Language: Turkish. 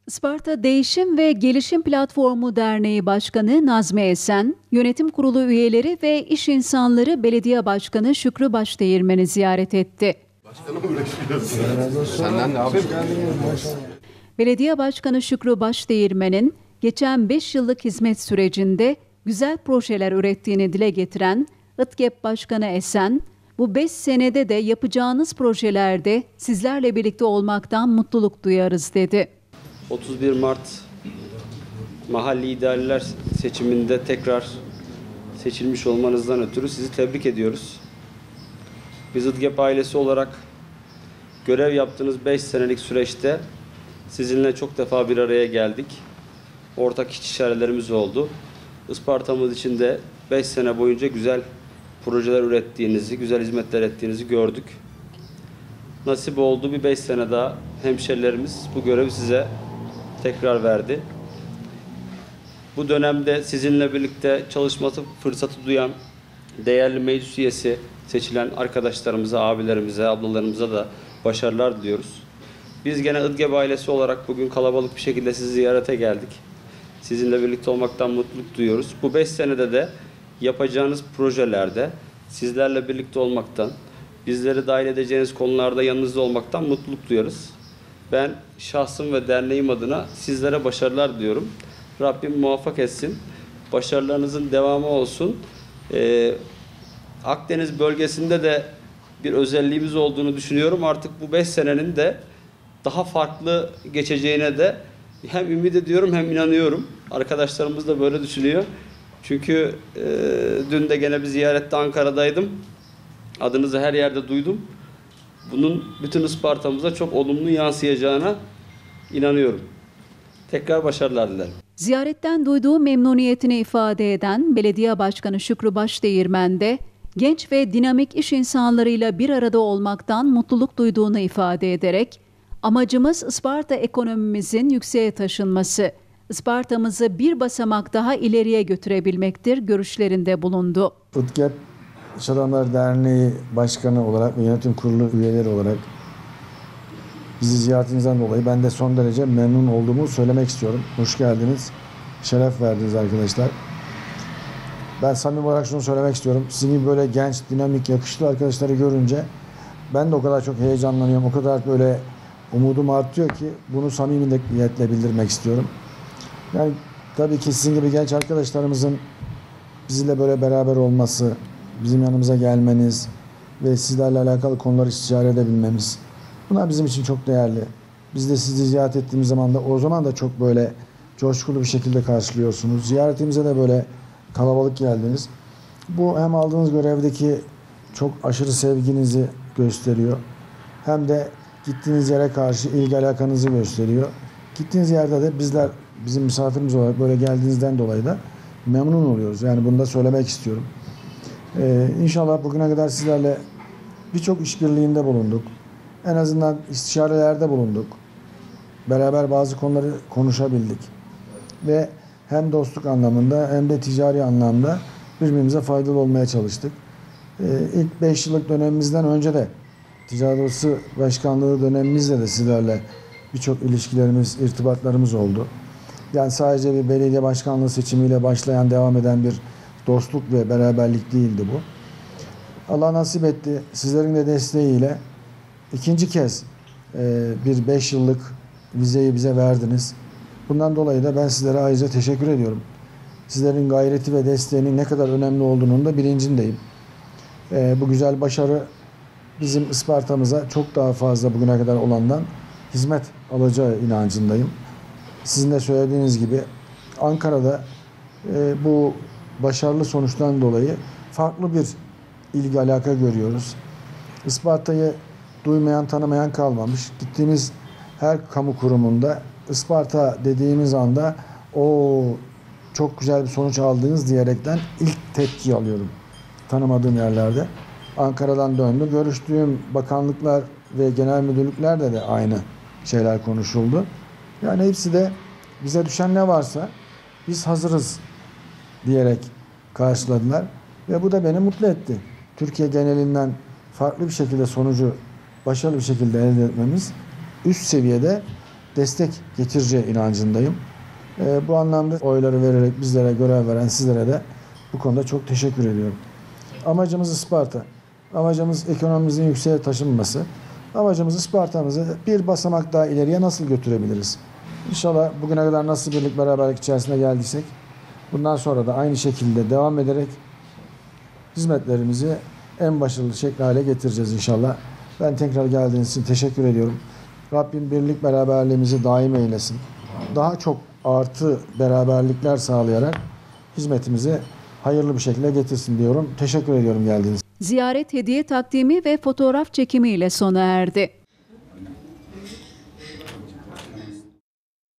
Isparta Değişim ve Gelişim Platformu Derneği Başkanı Nazmi Esen, Yönetim Kurulu üyeleri ve iş insanları Belediye Başkanı Şükrü Başdeğirmen'i ziyaret etti. Başkanım uğraşıyorsun. Senden ne abi? Belediye Başkanı Şükrü Başdeğirmen'in geçen 5 yıllık hizmet sürecinde güzel projeler ürettiğini dile getiren İTGEP Başkanı Esen, bu 5 senede de yapacağınız projelerde sizlerle birlikte olmaktan mutluluk duyarız dedi. 31 Mart mahalli idareler seçiminde tekrar seçilmiş olmanızdan ötürü sizi tebrik ediyoruz. Biz İTGEP ailesi olarak görev yaptığınız 5 senelik süreçte sizinle çok defa bir araya geldik. Ortak istişarelerimiz oldu. Isparta'mız için de 5 sene boyunca güzel projeler ürettiğinizi, güzel hizmetler ettiğinizi gördük. Nasip oldu, bir 5 sene daha hemşerilerimiz bu görevi size tekrar verdi. Bu dönemde sizinle birlikte çalışması fırsatı duyan değerli meclis üyesi seçilen arkadaşlarımıza, abilerimize, ablalarımıza da başarılar diliyoruz. Biz gene İTGEP ailesi olarak bugün kalabalık bir şekilde sizi ziyarete geldik. Sizinle birlikte olmaktan mutluluk duyuyoruz. Bu 5 senede de yapacağınız projelerde sizlerle birlikte olmaktan, bizleri dahil edeceğiniz konularda yanınızda olmaktan mutluluk duyuyoruz. Ben şahsım ve derneğim adına sizlere başarılar diliyorum. Rabbim muvaffak etsin. Başarılarınızın devamı olsun. Akdeniz bölgesinde de bir özelliğimiz olduğunu düşünüyorum. Artık bu 5 senenin de daha farklı geçeceğine de hem ümit ediyorum hem inanıyorum. Arkadaşlarımız da böyle düşünüyor. Çünkü dün de gene bir ziyarette Ankara'daydım. Adınızı her yerde duydum. Bunun bütün Isparta'mıza çok olumlu yansıyacağına inanıyorum. Tekrar başarılar dilerim. Ziyaretten duyduğu memnuniyetini ifade eden Belediye Başkanı Şükrü Başdeğirmen de genç ve dinamik iş insanlarıyla bir arada olmaktan mutluluk duyduğunu ifade ederek, amacımız Isparta ekonomimizin yükseğe taşınması, Isparta'mızı bir basamak daha ileriye götürebilmektir görüşlerinde bulundu. İTGEP İş Adamları Derneği Başkanı olarak ve Yönetim Kurulu üyeleri olarak bizi ziyaretinizden dolayı ben de son derece memnun olduğumu söylemek istiyorum. Hoş geldiniz, şeref verdiniz arkadaşlar. Ben samimi olarak şunu söylemek istiyorum. Sizin gibi böyle genç, dinamik, yakışıklı arkadaşları görünce ben de o kadar çok heyecanlanıyorum. O kadar böyle umudum artıyor ki bunu samimiyetle bildirmek istiyorum. Yani tabii ki sizin gibi genç arkadaşlarımızın bizle böyle beraber olması, bizim yanımıza gelmeniz ve sizlerle alakalı konuları istişare edebilmemiz, bunlar bizim için çok değerli. Biz de sizi ziyaret ettiğimiz zaman da o zaman da çok böyle coşkulu bir şekilde karşılıyorsunuz. Ziyaretimize de böyle kalabalık geldiniz. Bu hem aldığınız görevdeki çok aşırı sevginizi gösteriyor. Hem de gittiğiniz yere karşı ilgi alakanızı gösteriyor. Gittiğiniz yerde de bizler bizim misafirimiz olarak böyle geldiğinizden dolayı da memnun oluyoruz. Yani bunu da söylemek istiyorum. İnşallah bugüne kadar sizlerle birçok işbirliğinde bulunduk. En azından istişarelerde bulunduk. Beraber bazı konuları konuşabildik. Ve hem dostluk anlamında hem de ticari anlamda birbirimize faydalı olmaya çalıştık. İlk 5 yıllık dönemimizden önce de Ticaret Odası Başkanlığı dönemimizde de sizlerle birçok ilişkilerimiz, irtibatlarımız oldu. Yani sadece bir belediye başkanlığı seçimiyle başlayan, devam eden bir dostluk ve beraberlik değildi bu. Allah nasip etti. Sizlerin de desteğiyle ikinci kez bir 5 yıllık vizeyi bize verdiniz. Bundan dolayı da ben sizlere ayrıca teşekkür ediyorum. Sizlerin gayreti ve desteğinin ne kadar önemli olduğunun da bilincindeyim. Bu güzel başarı bizim Isparta'mıza çok daha fazla bugüne kadar olandan hizmet alacağı inancındayım. Sizin de söylediğiniz gibi Ankara'da bu başarılı sonuçtan dolayı farklı bir ilgi alaka görüyoruz. Isparta'yı duymayan, tanımayan kalmamış. Gittiğimiz her kamu kurumunda Isparta dediğimiz anda o çok güzel bir sonuç aldınız diyerekten ilk tepki alıyorum. Tanımadığım yerlerde. Ankara'dan döndüm. Görüştüğüm bakanlıklar ve genel müdürlüklerde de aynı şeyler konuşuldu. Yani hepsi de bize düşen ne varsa biz hazırız diyerek karşıladılar. Ve bu da beni mutlu etti. Türkiye genelinden farklı bir şekilde sonucu başarılı bir şekilde elde etmemiz üst seviyede destek getireceği inancındayım. Bu anlamda oyları vererek bizlere görev veren sizlere de bu konuda çok teşekkür ediyorum. Amacımız Isparta. Amacımız ekonomimizin yükseğe taşınması. Amacımız Isparta'mızı bir basamak daha ileriye nasıl götürebiliriz? İnşallah bugüne kadar nasıl birlik beraberlik içerisinde geldiysek bundan sonra da aynı şekilde devam ederek hizmetlerimizi en başarılı şekilde hale getireceğiz inşallah. Ben tekrar geldiğiniz için teşekkür ediyorum. Rabbim birlik beraberliğimizi daim eylesin. Daha çok artı beraberlikler sağlayarak hizmetimizi hayırlı bir şekilde getirsin diyorum. Teşekkür ediyorum geldiğiniz için. Ziyaret hediye takdimi ve fotoğraf çekimi ile sona erdi.